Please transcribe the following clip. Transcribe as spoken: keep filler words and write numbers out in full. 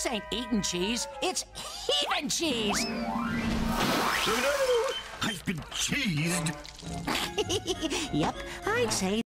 This ain't eating cheese, it's heaving cheese. No, no, I've been cheesed. Yep, I'd say